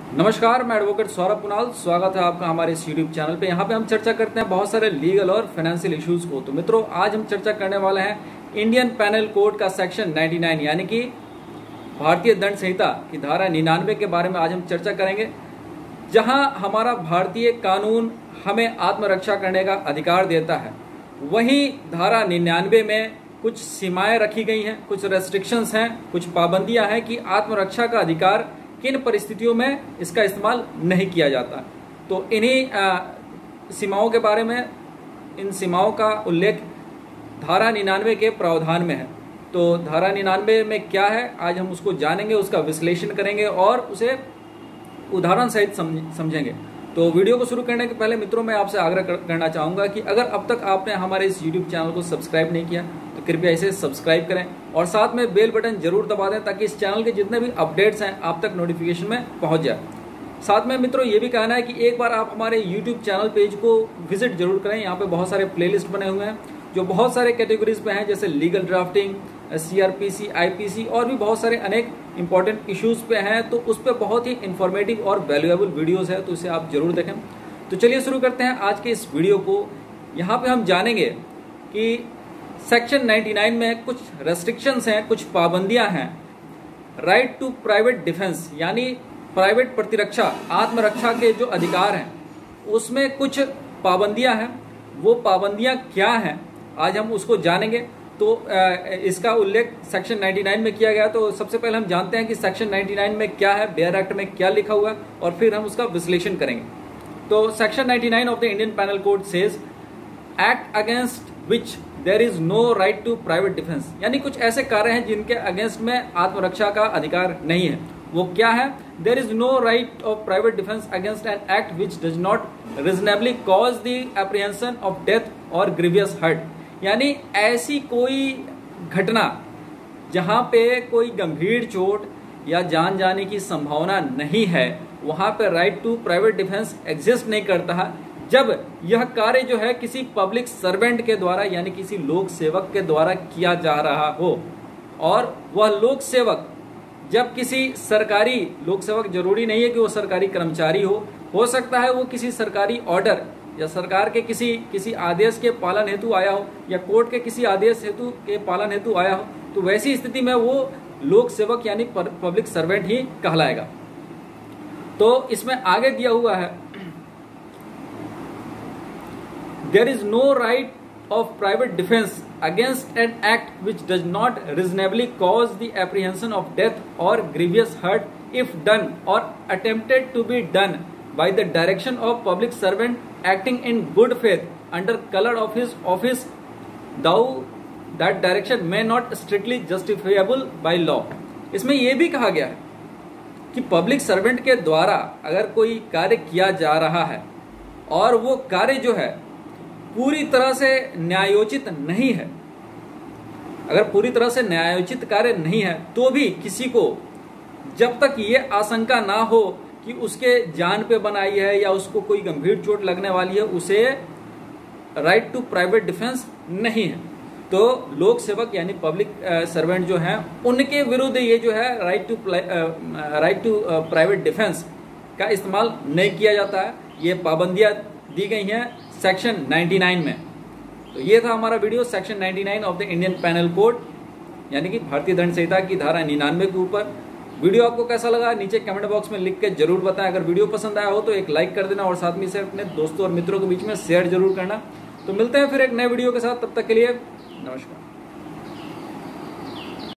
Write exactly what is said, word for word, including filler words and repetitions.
नमस्कार, मैं एडवोकेट सौरभ कुणाल। स्वागत है आपका हमारे इस यूट्यूब चैनल पे। यहाँ पे हम चर्चा करते हैं बहुत सारे लीगल और फाइनेंशियल इश्यूज को। तो मित्रों, आज हम चर्चा करने वाले हैं इंडियन पैनल कोड का सेक्शन निन्यानवे यानी कि भारतीय दंड संहिता की धारा निन्यानवे के बारे में आज हम चर्चा करेंगे, जहां हमारा भारतीय कानून हमें आत्मरक्षा करने का अधिकार देता है। वहीं धारा निन्यानवे में कुछ सीमाएं रखी गई हैं, कुछ रेस्ट्रिक्शंस हैं, कुछ पाबंदियां हैं कि आत्मरक्षा का अधिकार किन परिस्थितियों में इसका इस्तेमाल नहीं किया जाता। तो इन्हीं सीमाओं के बारे में, इन सीमाओं का उल्लेख धारा निन्यानवे के प्रावधान में है। तो धारा निन्यानवे में क्या है, आज हम उसको जानेंगे, उसका विश्लेषण करेंगे और उसे उदाहरण सहित समझेंगे। तो वीडियो को शुरू करने के पहले मित्रों, मैं आपसे आग्रह करना चाहूंगा कि अगर अब तक आपने हमारे इस यूट्यूब चैनल को सब्सक्राइब नहीं किया तो कृपया इसे सब्सक्राइब करें और साथ में बेल बटन जरूर दबा दें ताकि इस चैनल के जितने भी अपडेट्स हैं आप तक नोटिफिकेशन में पहुंच जाए। साथ में मित्रों, ये भी कहना है कि एक बार आप हमारे यूट्यूब चैनल पेज को विजिट जरूर करें। यहाँ पे बहुत सारे प्लेलिस्ट बने हुए हैं जो बहुत सारे कैटेगरीज पे हैं, जैसे लीगल ड्राफ्टिंग, सीआरपीसी, आईपीसी और भी बहुत सारे अनेक इंपॉर्टेंट इश्यूज पे हैं। तो उस पर बहुत ही इंफॉर्मेटिव और वैल्यूएबल वीडियोस है, तो इसे आप जरूर देखें। तो चलिए शुरू करते हैं आज के इस वीडियो को। यहाँ पे हम जानेंगे कि सेक्शन निन्यानवे में कुछ रेस्ट्रिक्शंस हैं, कुछ पाबंदियां हैं। राइट टू प्राइवेट डिफेंस यानी प्राइवेट प्रतिरक्षा, आत्मरक्षा के जो अधिकार हैं उसमें कुछ पाबंदियां हैं। वो पाबंदियां क्या हैं आज हम उसको जानेंगे। तो इसका उल्लेख सेक्शन निन्यानवे में किया गया। तो सबसे पहले हम जानते हैं कि सेक्शन निन्यानवे में क्या है, बेयर एक्ट में क्या लिखा हुआ है, और फिर हम उसका विश्लेषण करेंगे। तो सेक्शन निन्यानवे of the Indian penal code says act against which there is no right to private defence, यानी कुछ ऐसे कार्य हैं जिनके अगेंस्ट में आत्मरक्षा का अधिकार नहीं है। वो क्या है? There is no right of private defence against an act which does not reasonably cause the apprehension of death और ग्रीवियस हर्ट, यानी ऐसी कोई घटना जहां पे कोई गंभीर चोट या जान जाने की संभावना नहीं है, वहां पे right to private defence exist नहीं करता है, जब यह कार्य जो है किसी पब्लिक सर्वेंट के द्वारा यानी किसी लोक सेवक के द्वारा किया जा रहा हो। और वह लोक सेवक जब किसी सरकारी, लोक सेवक जरूरी नहीं है कि वो सरकारी कर्मचारी हो हो सकता है वो किसी सरकारी ऑर्डर या सरकार के किसी किसी आदेश के पालन हेतु आया हो या कोर्ट के किसी आदेश हेतु के पालन हेतु आया हो, तो वैसी स्थिति में वो लोक सेवक यानी पब्लिक सर्वेंट ही कहलाएगा। तो इसमें आगे दिया हुआ है, there is no right of private defence against an act which does not reasonably cause the apprehension of death और ग्रीवियस हर्ट इफ डन और attempted to be done by the direction of public servant acting in good faith under color of his office, though that direction may not strictly justifiable by law। इसमें यह भी कहा गया है कि public servant के द्वारा अगर कोई कार्य किया जा रहा है और वो कार्य जो है पूरी तरह से न्यायोचित नहीं है, अगर पूरी तरह से न्यायोचित कार्य नहीं है, तो भी किसी को जब तक ये आशंका ना हो कि उसके जान पे बनाई है या उसको कोई गंभीर चोट लगने वाली है, उसे राइट टू प्राइवेट डिफेंस नहीं है। तो लोक सेवक यानी पब्लिक सर्वेंट जो हैं उनके विरुद्ध ये जो है right to right to private defence का इस्तेमाल नहीं किया जाता है। ये पाबंदियां दी गई हैं सेक्शन निन्यानवे में। तो ये था हमारा वीडियो सेक्शन निन्यानवे of the Indian penal code यानी कि भारतीय दंड संहिता की धारा निन्यानवे के ऊपर। वीडियो आपको कैसा लगा नीचे कमेंट बॉक्स में लिख के जरूर बताएं। अगर वीडियो पसंद आया हो तो एक लाइक कर देना और साथ में इसे अपने दोस्तों और मित्रों के बीच में शेयर जरूर करना। तो मिलते हैं फिर एक नए वीडियो के साथ, तब तक के लिए नमस्कार।